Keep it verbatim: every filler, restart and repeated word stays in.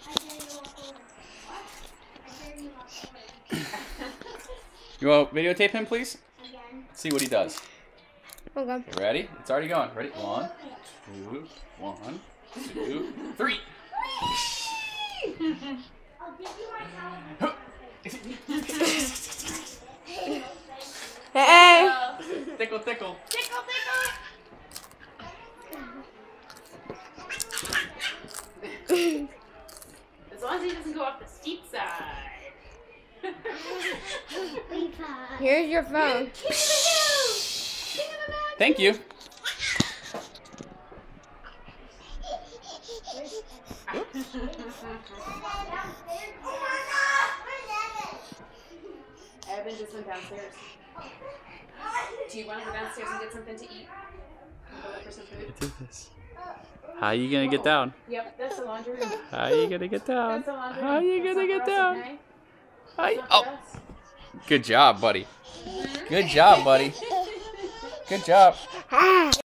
You want to videotape him, please? See what he does. Okay. Okay, ready? It's already going. Ready? One, two, one, two, three. Hey! Tickle, tickle. Tickle, tickle. As long as he doesn't go off the steep side. Here's your phone. Thank you. Evan just went downstairs. Do you want to go downstairs and get something to eat? Go look for some food? Do this. How are you gonna get down? Yep, that's the laundry room. How are you gonna get down? That's the laundry How are room. you That's gonna not get for us, down? okay? How you- That's not for Oh, us. good job, buddy. Good job, buddy. Good job.